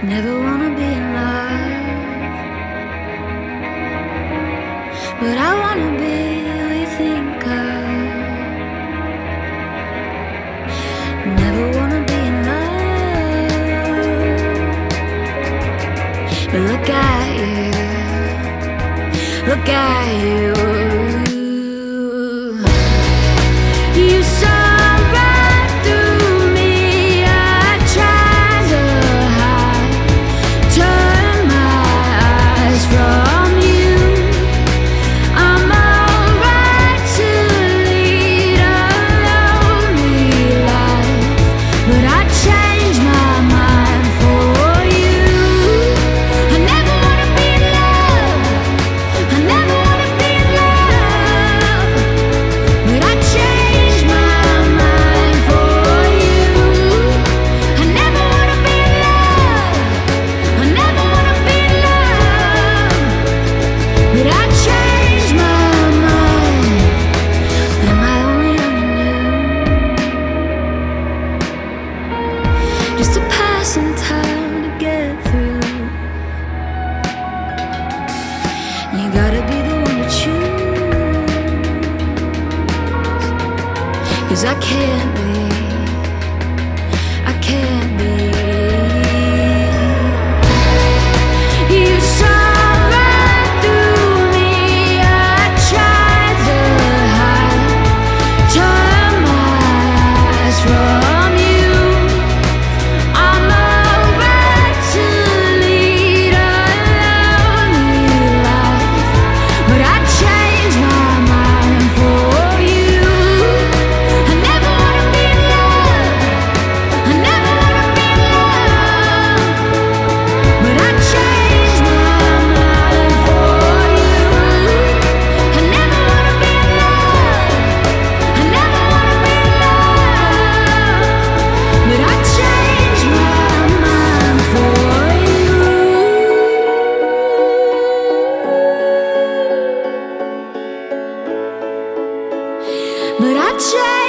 Never wanna be in love, but I wanna be who you think of. Never wanna be in love, but look at you, look at you. You saw right through me. I tried to hide, turn my eyes from you. I'm alright to lead a lonely life, but I changed my mind for you. I never wanna be in love, I never wanna be in love, but I changed my mind for you. I never wanna be in love, I never wanna be in love, but I changed my mind. Am I only young and new? Just a passing time to get through. You gotta be the one to choose, 'cause I can't be, I can't be. You saw right through me. I tried to hide, turn my eyes from you. I'm alright to lead a lonely life, but I changed my mind for you. I never wanna be in love, I never wanna be in love, but I changed my mind for you. I never wanna be in love, I never wanna be in love, but I changed my mind for you. But I changed